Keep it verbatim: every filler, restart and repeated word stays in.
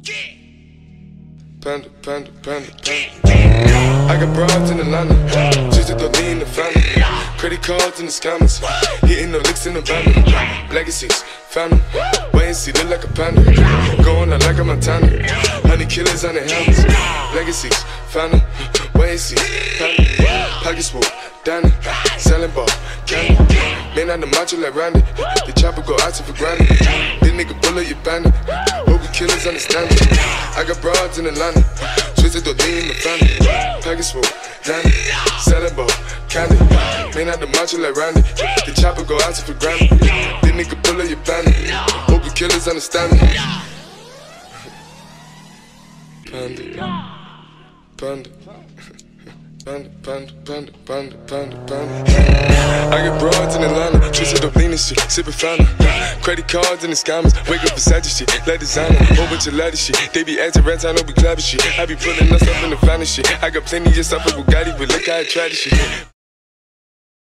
Panda, panda, panda, panda. I got broads in Atlanta, just to throw me in the family. Credit cards in the scammers, hitting the licks in the van. Legacies, found them, wait and see, look like a panda. Going out like a Montana, honey killers on the helmets. Legacies, found them, wait and see, panda. Pockets full, Danny, selling ball, candy. Man on the macho like Randy, the chopper go out to for granted. This nigga bullet, you bandit. Hope the killers understand it. I got broads in Atlanta, twisted the D in the family. Package full, Danny, selling ball, candy. Man on the macho like Randy, the chopper go out to for granted. This nigga bullet, you bandit. Hope the killers understand it. Panda, panda. Panda, panda, panda, panda, panda, panda. I got broads in Atlanta, twisted up lean and shit, sippin' fountain. Credit cards and the scammers, wake up beside shit, let designer, whole bunch of ladder shit. They be acting rats, I know we clapping shit. I be pulling us up in the finest shit. I got plenty of stuff with Bugatti, but look how I try this shit.